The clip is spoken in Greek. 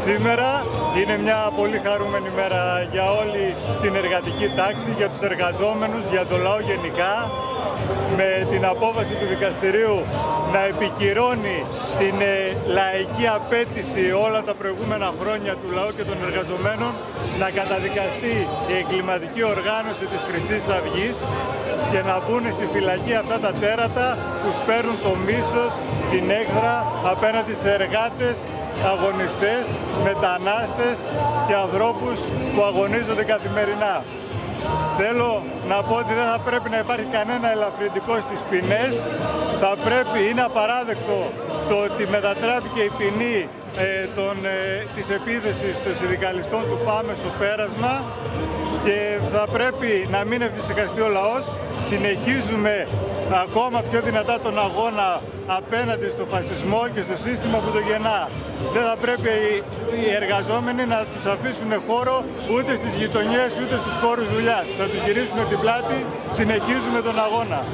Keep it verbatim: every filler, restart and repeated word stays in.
Σήμερα είναι μια πολύ χαρούμενη μέρα για όλη την εργατική τάξη, για τους εργαζόμενους, για το λαό γενικά, με την απόφαση του δικαστηρίου να επικυρώνει την ε, λαϊκή απέτηση όλα τα προηγούμενα χρόνια του λαού και των εργαζομένων να καταδικαστεί η εγκληματική οργάνωση της Χρυσής Αυγής και να μπουν στη φυλακή αυτά τα τέρατα που σπέρνουν το μίσος, την έχθρα απέναντι σε εργάτες, αγωνιστές, μετανάστες και ανθρώπους που αγωνίζονται καθημερινά. Θέλω να πω ότι δεν θα πρέπει να υπάρχει κανένα ελαφρυντικό στις ποινές. Θα πρέπει, είναι απαράδεκτο το ότι μετατράπηκε η ποινή ε, των, ε, της επίθεσης των συνδικαλιστών του ΠΑΜΕ στο πέρασμα και θα πρέπει να μην εφησυχαστεί ο λαός. Συνεχίζουμε ακόμα πιο δυνατά τον αγώνα απέναντι στο φασισμό και στο σύστημα που το γεννά. Δεν θα πρέπει οι εργαζόμενοι να τους αφήσουν χώρο ούτε στις γειτονιές ούτε στους χώρους δουλειάς. Θα τους γυρίσουμε την πλάτη, συνεχίζουμε τον αγώνα.